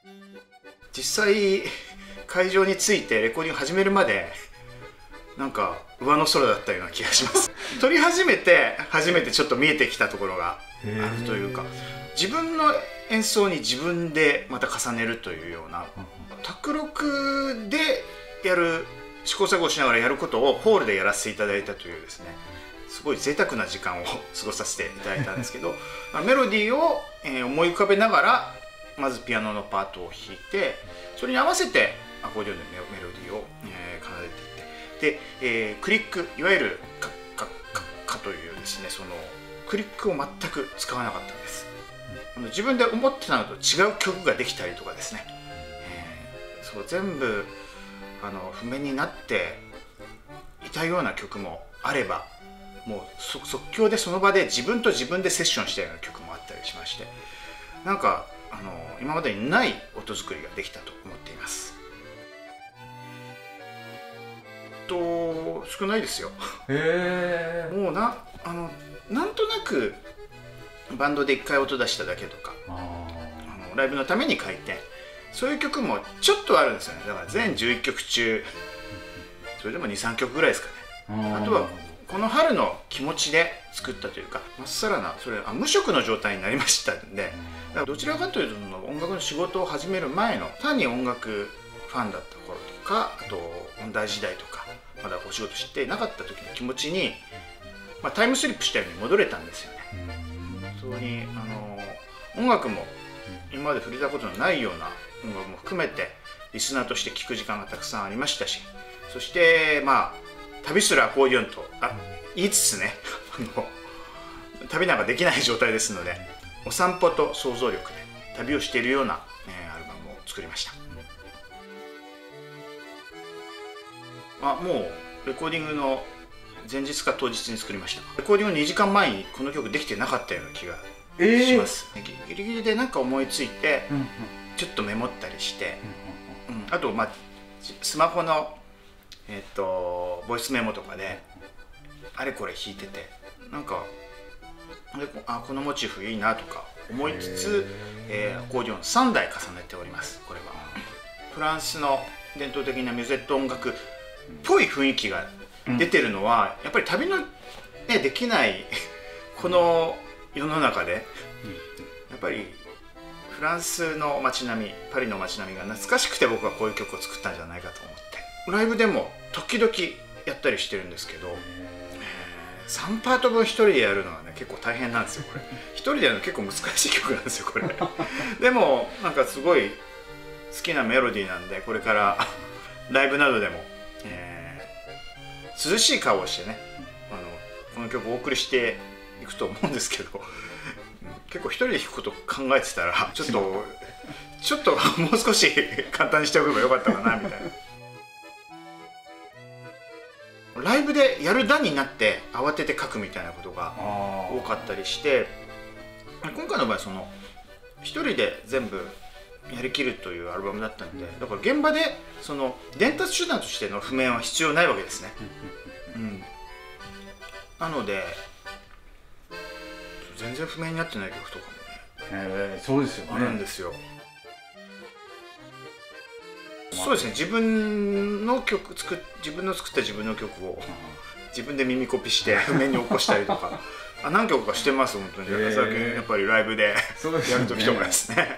実際会場に着いてレコーディング始めるまでなんか上の空だったような気がします撮り始めて初めてちょっと見えてきたところがあるというか、自分の演奏に自分でまた重ねるというような、卓録でやる試行錯誤しながらやることをホールでやらせていただいたというですね、すごい贅沢な時間を過ごさせていただいたんですけどメロディーを思い浮かべながらまずピアノのパートを弾いて、それに合わせてアコーディオンのメロディーを奏でていって、でクリック、いわゆるカッカッカッカというですね、そのクリックを全く使わなかったんです。自分で思ってたのと違う曲ができたりとかですね、そう全部譜面になっていたような曲もあれば、もう即興でその場で自分と自分でセッションしたような曲もあったりしまして、なんか今までにない音作りができたと思っています。少ないですよもうなんとなくバンドで1回音出しただけとか、ライブのために書いて、そういう曲もちょっとあるんですよね。だから全11曲中それでも 2,3 曲ぐらいですかね。あとはこの春の気持ちで作ったというか、まっさらな無職の状態になりましたんで、だからどちらかというと音楽の仕事を始める前の単に音楽ファンだった頃とか、あと音大時代とかまだお仕事してなかった時の気持ちに、タイムスリップしたように戻れたんですよね。そこに音楽も今まで触れたことのないような音楽も含めてリスナーとして聴く時間がたくさんありましたし、そして旅するアコーディオンと言いつつね旅なんかできない状態ですので、お散歩と想像力で旅をしているような、アルバムを作りました。もうレコーディングの前日か当日に作りました。レコーディング2時間前にこの曲できてなかったような気がします、ギリギリで何か思いついてちょっとメモったりして、あとスマホのボイスメモとかであれこれ弾いてて、なんかこのモチーフいいなとか思いつつ、アコーディオン3台重ねております。これはフランスの伝統的なミュゼット音楽っぽい雰囲気が出てるのは、やっぱり旅の、できないこの世の中で、やっぱりフランスの街並み、パリの街並みが懐かしくて、僕はこういう曲を作ったんじゃないかと思って、ライブでも時々やったりしてるんですけど、3パート分1人でやるのはね結構大変なんですよ。これ1人でやるの結構難しい曲なんですよこれでもなんかすごい好きなメロディーなんで、これからライブなどでも、涼しい顔をしてねこの曲をお送りしていくと思うんですけど、結構一人で弾くこと考えてたらちょっともう少し簡単にしておけばよかったかなみたいな。ライブでやる段になって慌てて書くみたいなことが多かったりして、今回の場合一人で全部やりきるというアルバムだったんで、だから現場で伝達手段としての譜面は必要ないわけですね。なので全然譜面になってない曲とかもね、 そうですよね、 あるんですよ。そうですね、自分の作った自分の曲を自分で耳コピして譜面に起こしたりとか何曲かしてます本当に。最近やっぱりライブでやる時とかですね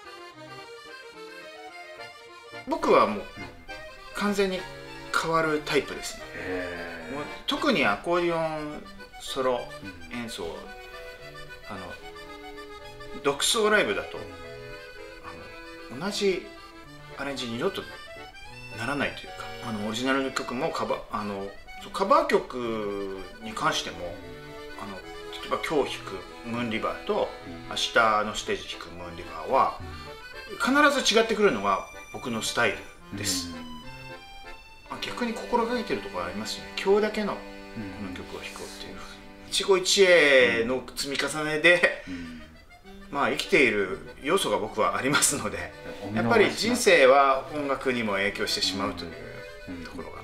僕はもう完全に変わるタイプですね。もう特にアコーディオンソロ演奏、独奏ライブだと同じアレンジ二度とならないというか、オリジナルの曲もカバー曲に関しても例えば今日弾くムーンリバーと明日のステージ弾くムーンリバーは必ず違ってくるのが僕のスタイルです。逆に心がけてるところありますよね。今日だけのこの曲を弾こうっていう一期一会の積み重ねで、生きている要素が僕はありますので、やっぱり人生は音楽にも影響してしまうというところが